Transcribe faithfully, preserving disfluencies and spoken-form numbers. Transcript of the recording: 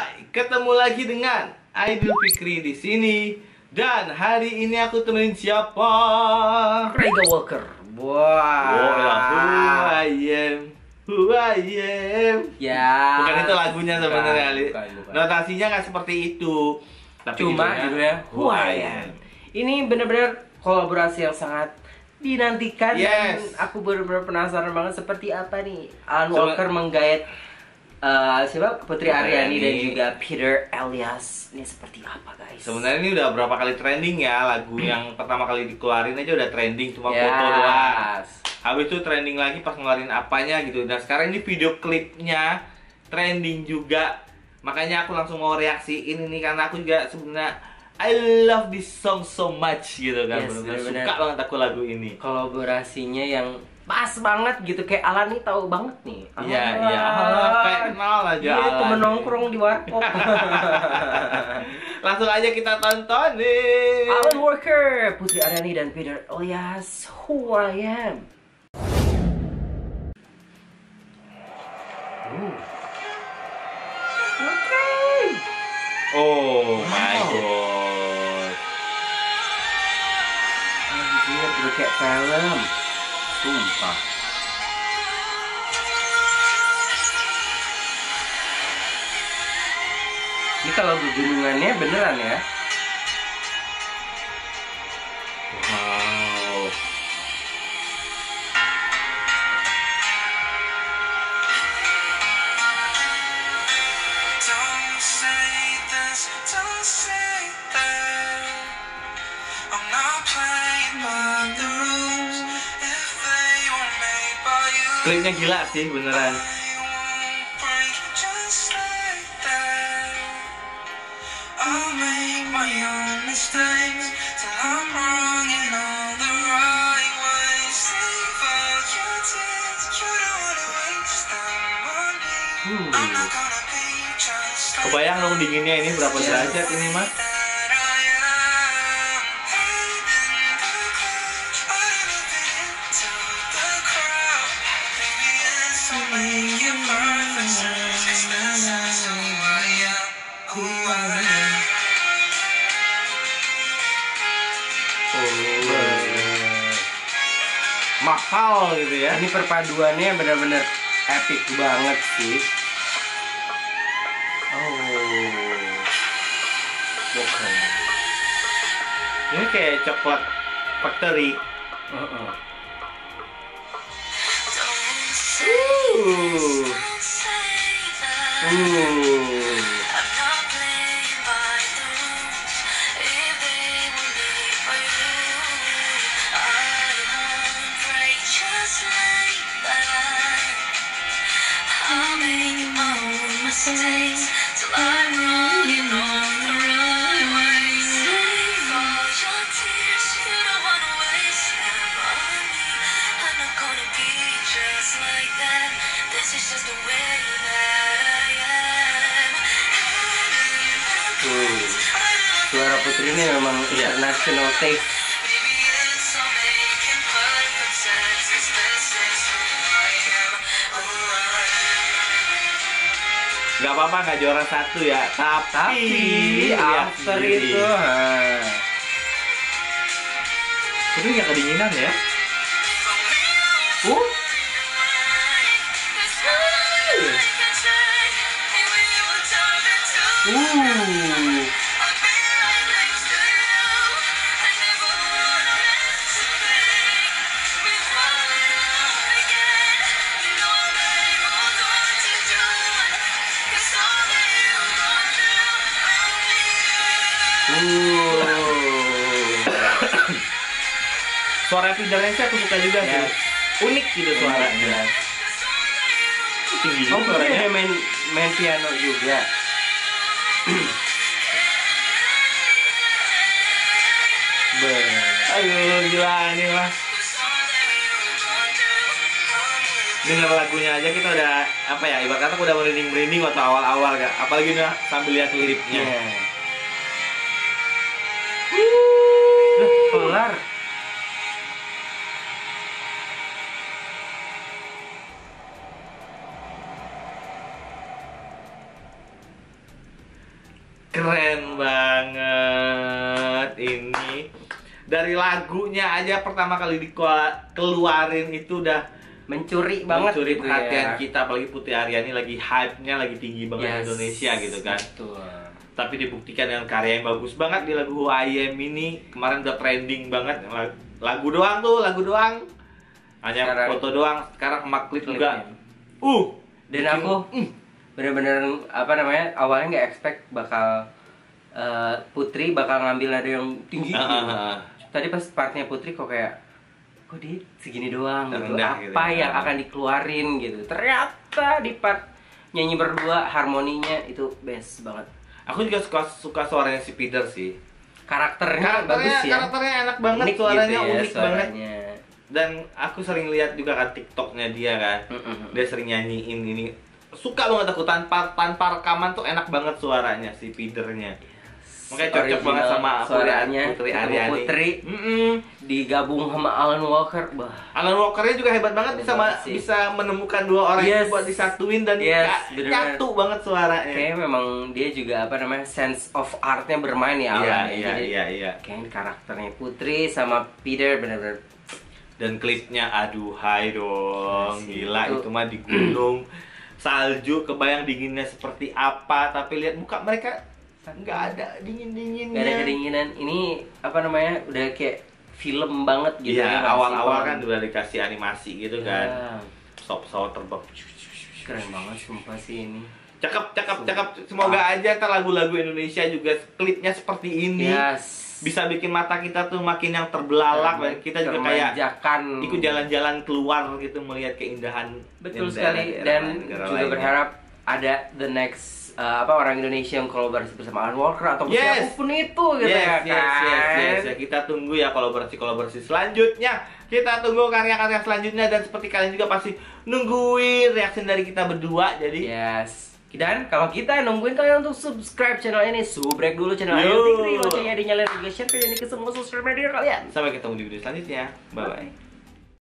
Hai, ketemu lagi dengan Aidil Fikri di sini. Dan hari ini aku temenin siapa? Rega Walker. Wah. Wow, who I am, who I am. Ya. Bukan itu lagunya sebenarnya, Ali. Bukan, bukan. Notasinya nggak seperti itu. Tapi Cuma judulnya, gitu ya. Who I am. Ini benar-benar kolaborasi yang sangat dinantikan. Yes. Dan aku benar-benar penasaran banget seperti apa nih Alan Coba- Walker menggait uh, siapa Putri Aryani Aryani. dan juga Peter Elias. Ini seperti apa, guys? Sebenarnya ini udah berapa kali trending ya. Lagu yang pertama kali dikeluarin aja udah trending, cuma Yes. foto doang. Habis itu trending lagi pas ngeluarin apanya gitu. Dan sekarang ini video klipnya trending juga. Makanya aku langsung mau reaksiin ini karena aku juga sebenarnya I love this song so much gitu kan. Yes, Bener-bener bener-bener. suka banget aku lagu ini. Kolaborasinya yang pas banget gitu, kayak Alan nih tahu banget nih. Iya, Alan. iya. Kayak kenal aja. Dia Alan. temen nongkrong di warkop. Langsung aja kita tonton nih. Alan Walker, Putri Aryani dan Peter Elias, Who I Am. Uh. Oke. Oh my Wow. god. Anjir, udah kayak film. Sumpah. Ini kalau gunungannya beneran ya? Wow. Don't say this, don't say that. I'm not playing by the rules if they were made by you. Klipnya gila sih beneran. I won't break just like that. I'll make my own mistakes till I'm wrong in all the right ways. Save all your tears, you don't wanna waste them on me. Hmm. I'm not gonna be just like Kebayang dong dinginnya ini berapa derajat ini mas? that I am. Hiding the clouds, I don't fit into the crowd. Baby, it's so making perfect sense. 'Cause this is who I am, who I am. Mahal gitu ya. Ini perpaduannya benar-benar epic banget sih. Oh. Bukan. Ini kayak coklat factory. Uh-uh. Don't say Uh. don't say that. Uh. I'm not playing by the rules if they were made by you. I won't break just like that. I'll make my own mistakes till I'm wrong in all the right ways. Save all your tears, you don't wanna waste them on me. I'm not gonna be just like that. This is just the way that I am. Uh. Suara Putri ini memang Iya. international taste. Baby, it's all making perfect sense. 'Cause this is who I am, who I am. Gak apa-apa nggak juara satu ya. Tapi, Tapi lihat after sendiri. itu, ha. Tapi nggak kedinginan ya. Uh. Uh. Suara Peternya sih aku suka juga sih. Yes. Unik gitu suaranya. Tinggi Oh, juga Putri suaranya. ada main main piano juga. Ber. Aduh gila nih mas. Dengar lagunya aja kita udah apa ya, ibarat kata aku udah merinding-merinding waktu awal-awal gak. Apalagi nih sambil lihat klipnya. Ya. Loh, kelar. Keren banget ini. Dari lagunya aja pertama kali dikeluarin itu udah Mencuri banget mencuri gitu perhatian ya. kita, apalagi Putri Aryani lagi hype-nya lagi tinggi banget di Yes. Indonesia gitu kan. Betul. Tapi dibuktikan dengan karya yang bagus banget di lagu Who I Am ini. Kemarin udah trending banget. Lagu doang tuh, lagu doang. Hanya Sekarang- foto doang, sekarang sama klip juga. Klipnya. Uh, Dan bikin- aku mm, bener-bener apa namanya, awalnya nggak expect bakal eh, Putri bakal ngambil nada yang tinggi ah, gitu. ah, ah. Tadi pas partnya Putri kok kayak kok dia segini doang gitu. Rendah Apa gitu ya. yang akan dikeluarin gitu. Ternyata di part nyanyi berdua harmoninya itu best banget. Aku juga suka suka suaranya si Peter sih. Karakternya, bagus Karakternya, ya. karakternya enak banget, Unik suaranya gitu ya, unik banget. suaranya. Dan aku sering lihat juga kan TikToknya dia kan. Mm-mm. Dia sering nyanyiin ini. Suka banget aku tanpa tanpa rekaman tuh enak banget suaranya si Peternya. Makanya cocok Original banget sama suaranya Putri ketemu Aryani. Putri Mm-mm. digabung sama Alan Walker, bah. Alan Walker-nya juga hebat banget, bisa ma- Hebat sih. bisa menemukan dua orang Yes. itu buat disatuin dan Yes, ka- bener-bener. nyatu banget suaranya. Kayaknya memang dia juga apa namanya sense of art-nya bermain ya Iya, Alan ya. iya, Jadi iya, iya. kayaknya karakternya Putri sama Peter benar-benar Dan klipnya aduhai dong, Asik. gila Itu- itu mah di gunung salju, kebayang dinginnya seperti apa, tapi lihat muka mereka nggak ada dingin-dinginnya. gak ada kedinginan. Ini apa namanya udah kayak film banget gitu Iya, ya. awal-awal masih kan udah dikasih animasi gitu kan. Ya, Pesawat-pesawat terbang. keren banget sumpah sih ini. Cakep, cakep, cakep. Semoga aja ntar lagu-lagu Indonesia juga klipnya seperti ini. Yes. Bisa bikin mata kita tuh makin yang terbelalak, dan kita juga kayak Termanjakan. ikut jalan-jalan keluar gitu melihat keindahan. Betul yang sekali. daerah- Dan negara juga lainnya. berharap ada the next uh, apa orang Indonesia yang kolaborasi bersama Alan Walker atau Yes. siapapun itu gitu Yes, ya yes, kan. yes, yes, ya. Kita tunggu ya kolaborasi-kolaborasi selanjutnya. Kita tunggu karya-karya selanjutnya, dan seperti kalian juga pasti nungguin reaksi dari kita berdua. Jadi Yes. Dan kalau kita nungguin kalian untuk subscribe channel ini, subrek dulu channel Yo. Ayu Tingri, loncengnya dinyalain juga, share video ini ke semua sosial media kalian. sampai ketemu di video selanjutnya. Bye bye.